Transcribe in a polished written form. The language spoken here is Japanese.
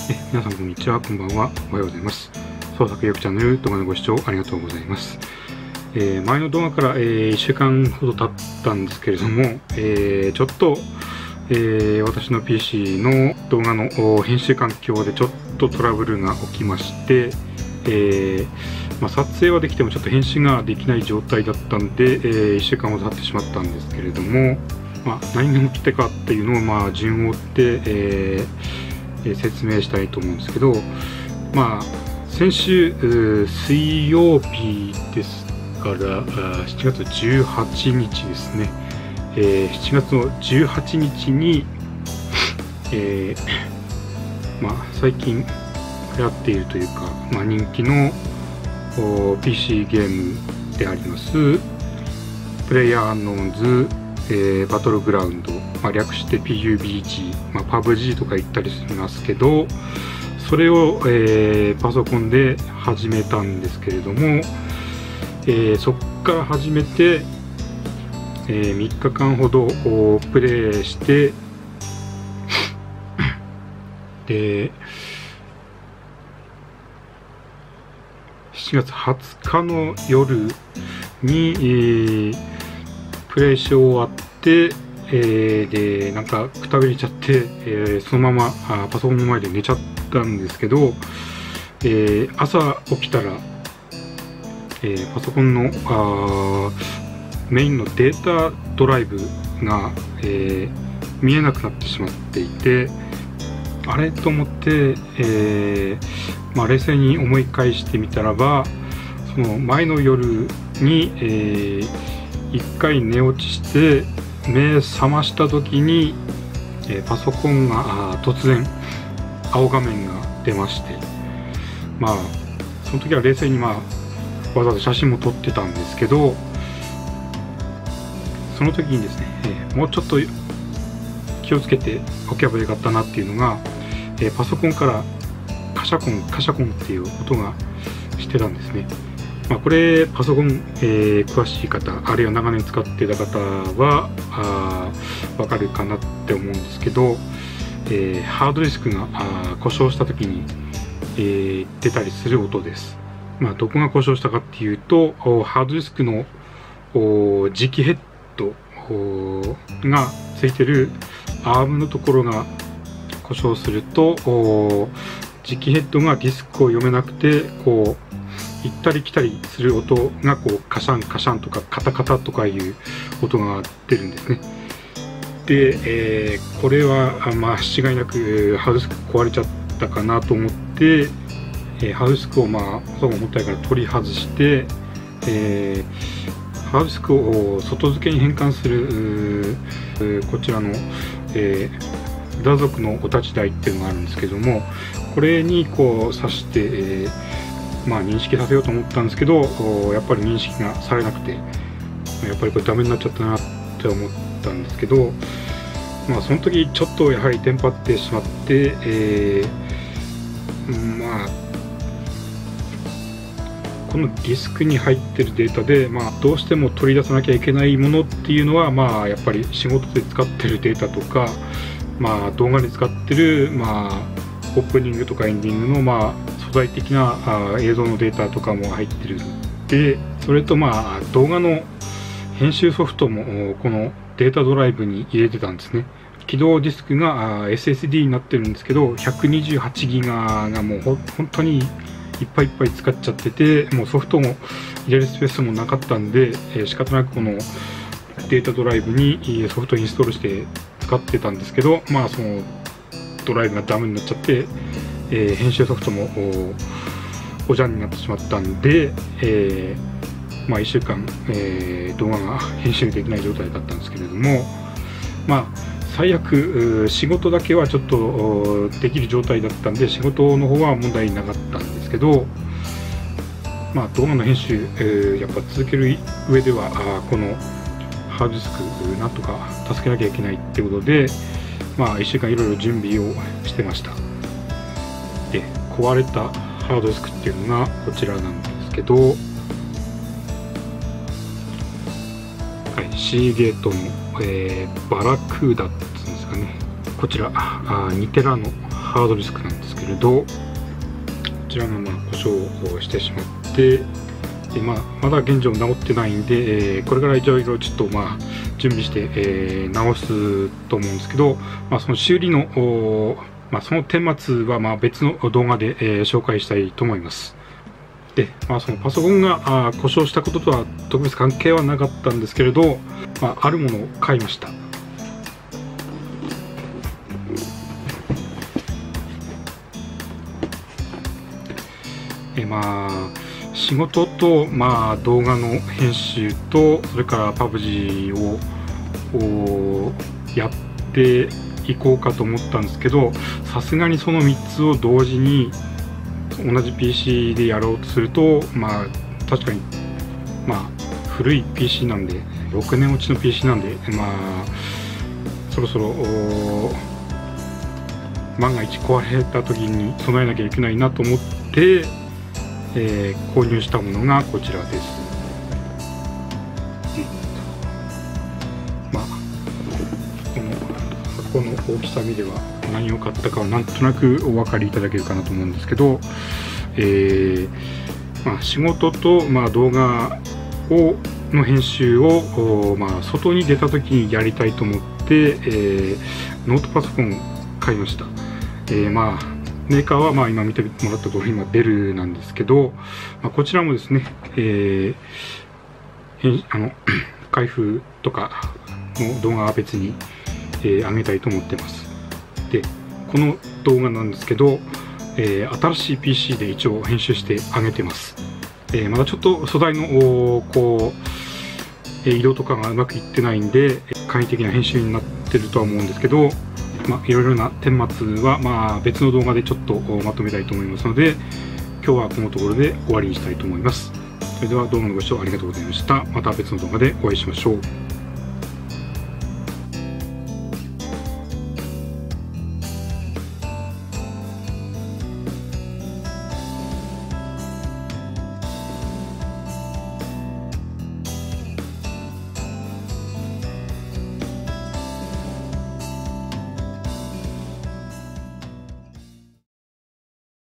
皆さんこんにちは、こんばんは、おはようございます。創作意欲チャンネル動画のご視聴ありがとうございます。前の動画から、1週間ほど経ったんですけれども、ちょっと、私の PC の動画の編集環境でちょっとトラブルが起きまして、撮影はできてもちょっと編集ができない状態だったんで、1週間ほど経ってしまったんですけれども、何が起きたかっていうのを順を追って、説明したいと思うんですけど、先週水曜日ですから7月18日ですね、7月の18日に、最近流行っているというか、人気のPC ゲームでありますプレイヤーアンノーンズ、バトルグラウンド、略して PUBG、PUBG とか言ったりしますけど、それを、パソコンで始めたんですけれども、そこから始めて、3日間ほどプレイしてで7月20日の夜に、プレイし終わって、でなんかくたびれちゃって、そのままパソコンの前で寝ちゃったんですけど、朝起きたら、パソコンのメインのデータドライブが、見えなくなってしまっていて、あれと思って、冷静に思い返してみたらば、その前の夜に、一回寝落ちして目覚ました時に、パソコンが突然青画面が出まして、その時は冷静にわざわざ写真も撮ってたんですけど、その時にですね、もうちょっと気をつけておけばよかったなっていうのが、パソコンからカシャコンカシャコンっていう音がしてたんですね。これパソコン、詳しい方、あるいは長年使ってた方はわかるかなって思うんですけど、ハードディスクが故障した時に、出たりする音です。どこが故障したかっていうと、ハードディスクの磁気ヘッドがついてるアームのところが故障すると、磁気ヘッドがディスクを読めなくて行ったり来たりする音がカシャンカシャンとかカタカタとかいう音が出るんですね。で、これは間違いなくハードディスク壊れちゃったかなと思って、ハードディスクをパソコン重たいから取り外して、ハードディスクを外付けに変換するこちらの、打属のお立ち台っていうのがあるんですけども、これに挿して、認識させようと思ったんですけど、やっぱり認識がされなくて、やっぱりこれダメになっちゃったなって思ったんですけど、その時ちょっとやはりテンパってしまって、このディスクに入ってるデータで、どうしても取り出さなきゃいけないものっていうのは、やっぱり仕事で使ってるデータとか、動画で使ってる、オープニングとかエンディングの、素材的な映像のデータとかも入ってるで、それと動画の編集ソフトもこのデータドライブに入れてたんですね。起動ディスクが SSD になってるんですけど、128ギガがもう本当にいっぱいいっぱい使っちゃってて、もうソフトも入れるスペースもなかったんで、仕方なくこのデータドライブにソフトインストールして使ってたんですけど、そのドライブがダメになっちゃって、編集ソフトもおじゃんになってしまったんで、1週間、動画が編集できない状態だったんですけれども、最悪仕事だけはちょっとできる状態だったんで、仕事の方は問題なかったんですけど、動画の編集、やっぱ続ける上ではこのハードディスクなんとか助けなきゃいけないってことで、1週間いろいろ準備をしてました。で、壊れたハードディスクっていうのがこちらなんですけど、シーゲートの、バラクーダっていうんですかね、こちら2テラのハハードディスクなんですけれど、こちらが故障をしてしまって、まだ現状治ってないんで、これからいろいろちょっと準備して、直すと思うんですけど、その修理のその顛末は別の動画で、紹介したいと思います。で、そのパソコンが故障したこととは特別関係はなかったんですけれど、あるものを買いました。仕事と、動画の編集と、それから PUBG をやっていこうかと思ったんですけど、さすがにその3つを同時に同じ PC でやろうとすると、確かに古い PC なんで、6年落ちの PC なんで、そろそろ万が一壊れた時に備えなきゃいけないなと思って、購入したものがこちらです。この箱の大きさ見れば何を買ったかはなんとなくお分かりいただけるかなと思うんですけど、仕事と、動画の編集を、外に出た時にやりたいと思って、ノートパソコンを買いました。メーカーは今見てもらった通りデルなんですけど、こちらもですね、開封とかの動画は別に、上げたいと思ってます。で、この動画なんですけど、新しい PC で一応編集して上げてます。まだちょっと素材の移動とかがうまくいってないんで、簡易的な編集になってるとは思うんですけど、いろいろな顛末は別の動画でちょっとまとめたいと思いますので、今日はこのところで終わりにしたいと思います。それでは動画のご視聴ありがとうございました。また別の動画でお会いしましょう。